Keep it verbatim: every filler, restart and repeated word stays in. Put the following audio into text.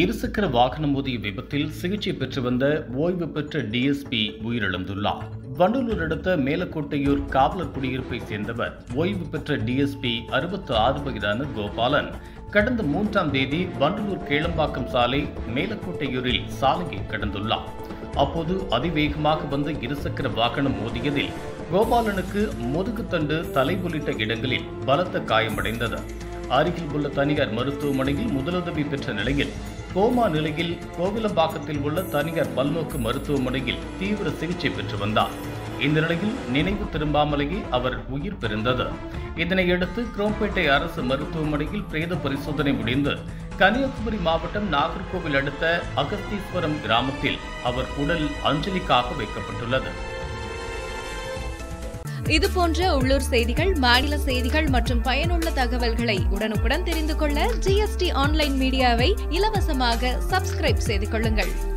இருசக்கர வாகனம் மோதிய விபத்தில் சிகிச்சை பெற்று வந்த ஓய்வு பெற்ற டிஎஸ்பி உயிரிழந்துள்ளார். வண்டலூர் அடுத்த மேலக்கோட்டையூர் காவலர் குடியிருப்பை சேர்ந்தவர் ஓய்வு பெற்ற டிஎஸ்பி அறுபத்தி ஆறு வயதான கோபாலன் கடந்த மூன்றாம் தேதி வண்டலூர் கேளம்பாக்கம் சாலை மேலக்கோட்டையூரில் சாலையை கடந்துள்ளார். அப்போது அதிவேகமாக வந்த இருசக்கர வாகனம் மோதியதில் கோபாலனுக்கு முதுகுத்தண்டு, தலை உள்ளிட்ட இடங்களில் பலத்த காயமடைந்தது. அருகில் உள்ள தனியார் மருத்துவமனையில் முதலுதவி பெற்ற நிலையில் கோமா நிலையில் கோவிலம்பாக்கத்தில் உள்ள தனியார் பல்நோக்கு மருத்துவமனையில் தீவிர சிகிச்சை பெற்று வந்தார். இந்த நிலையில் நினைவு திரும்பாமலேயே அவர் உயிர் பிரிந்தது. இதனையடுத்து குரோம்பேட்டை அரசு மருத்துவமனையில் பிரேத பரிசோதனை முடிந்து கன்னியாகுமரி மாவட்டம் நாகர்கோவில் அடுத்த அகஸ்தீஸ்வரம் கிராமத்தில் அவர் உடல் அஞ்சலிக்காக வைக்கப்பட்டுள்ளது. இதுபோன்ற உள்ளூர் செய்திகள், மாநில செய்திகள் மற்றும் பயனுள்ள தகவல்களை உடனுக்குடன் தெரிந்து கொள்ள ஜிஎஸ்டி ஆன்லைன் மீடியாவை இலவசமாக சப்ஸ்கிரைப் செய்து கொள்ளுங்கள்.